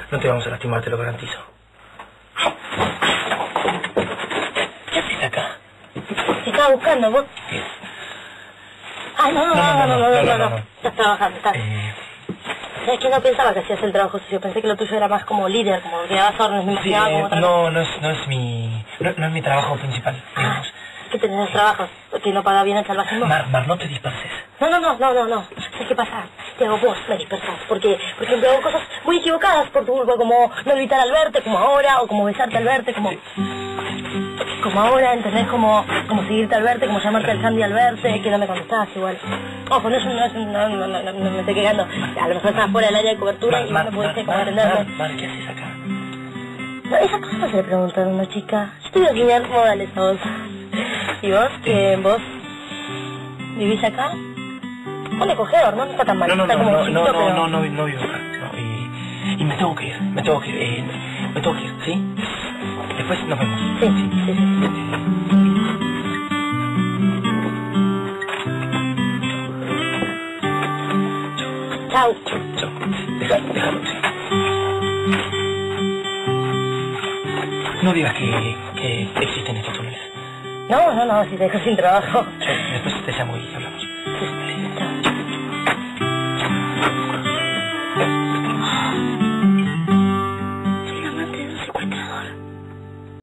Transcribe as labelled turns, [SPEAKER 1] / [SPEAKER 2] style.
[SPEAKER 1] No te vamos a lastimar, te lo garantizo. ¿Qué haces acá?
[SPEAKER 2] Te estaba buscando, vos.
[SPEAKER 1] ¿Qué?
[SPEAKER 2] Ay, no. Estás trabajando, estás. ¿Sabes que no pensaba que hacías el trabajo sucio? Pensé que lo tuyo era más como líder, como que dabas órdenes, me imaginaba como otra cosa.
[SPEAKER 1] No es mi trabajo principal, digamos.
[SPEAKER 2] ¿Qué tenés de trabajo? ¿Que no paga bien el salvajismo?
[SPEAKER 1] Mar, no te disperses.
[SPEAKER 2] No. ¿Sabes qué pasa? Te hago vos, me dispersas. Porque te hago cosas muy equivocadas por tu culpa, como no gritar al verte, como ahora, o como besarte al verte, como ahora, ¿entendés? Como seguirte al verte, como llamarte al Sandy al verte, que no me contestás igual. Ojo, no me estoy quejando. A lo mejor estás fuera del área de cobertura y no me pudiste como atenderme.
[SPEAKER 1] Mar, ¿qué haces acá?
[SPEAKER 2] No, esas cosas no se le preguntan a una chica. Yo te voy a enseñar modales a vos. ¿Y vos? ¿Que vos vivís acá? Ponle cogedor, ¿no? No está tan mal.
[SPEAKER 1] No
[SPEAKER 2] está como chiquito, pero...
[SPEAKER 1] no vivo acá. No, y me tengo que ir, ¿sí? Después nos vemos.
[SPEAKER 2] Sí. Chau.
[SPEAKER 1] Déjalo, sí. No digas que existen estos túneles.
[SPEAKER 2] No, si te dejo sin trabajo.
[SPEAKER 1] Yo después te llamo y